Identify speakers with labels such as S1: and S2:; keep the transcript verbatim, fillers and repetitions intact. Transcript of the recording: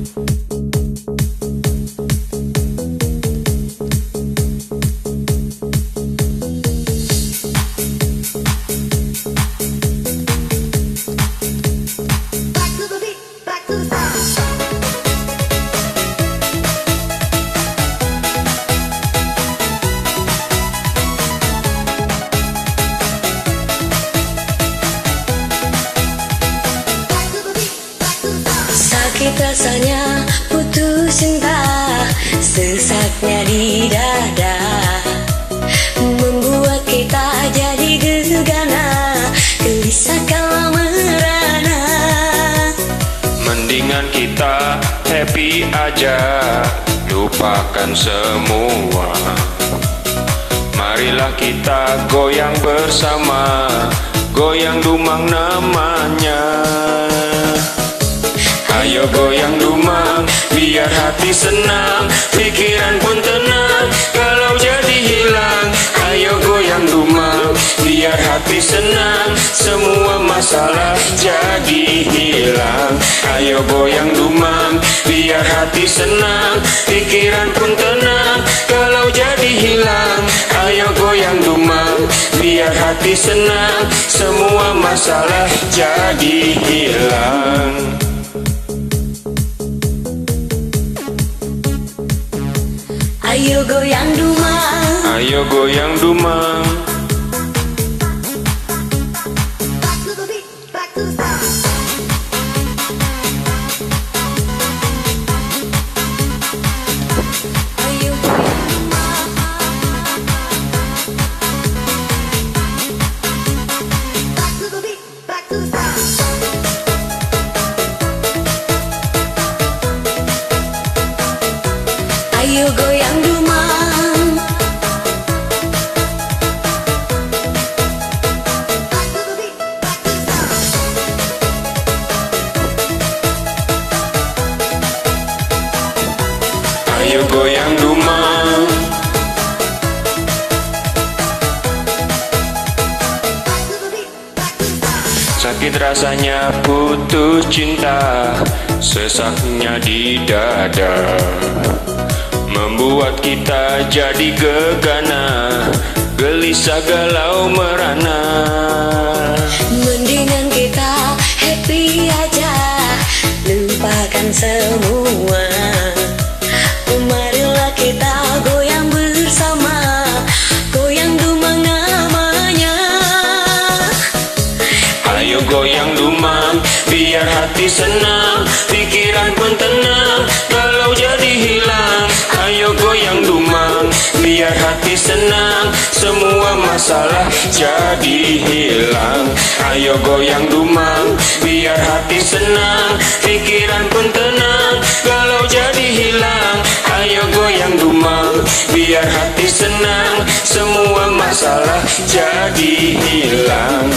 S1: Sakit rasanya putus cinta, sesaknya di dada, membuat kita jadi gegana, gelisah kalau merana.
S2: Mendingan kita happy aja, lupakan semua. Marilah kita goyang bersama, goyang dumang namanya. Ayo goyang dumang, biar hati senang, pikiran pun tenang, kalau jadi hilang. Ayo goyang dumang, biar hati senang, semua masalah jadi hilang. Ayo goyang dumang, biar hati senang, pikiran pun tenang, kalau jadi hilang. Ayo goyang dumang, biar hati senang, semua masalah jadi hilang.
S1: Ayo goyang dumang,
S2: ayo goyang dumang.
S1: ayo goyang dumang, ayo goyang dumang.
S2: Ayo goyang dumang. Sakit rasanya putus cinta, sesaknya di dada, membuat kita jadi gegana, gelisah galau merana.
S1: Mendingan kita happy aja, lupakan semua. Marilah kita goyang bersama, goyang dumang namanya.
S2: Ayo goyang dumang, biar hati senang, pikiran pun tenang, kalau jadi hilang. Ayo goyang dumang, biar hati senang, semua masalah jadi hilang. Ayo goyang dumang, biar hati senang, pikiran pun tenang, kalau jadi hilang. Ayo goyang dumang, biar hati senang, semua masalah jadi hilang.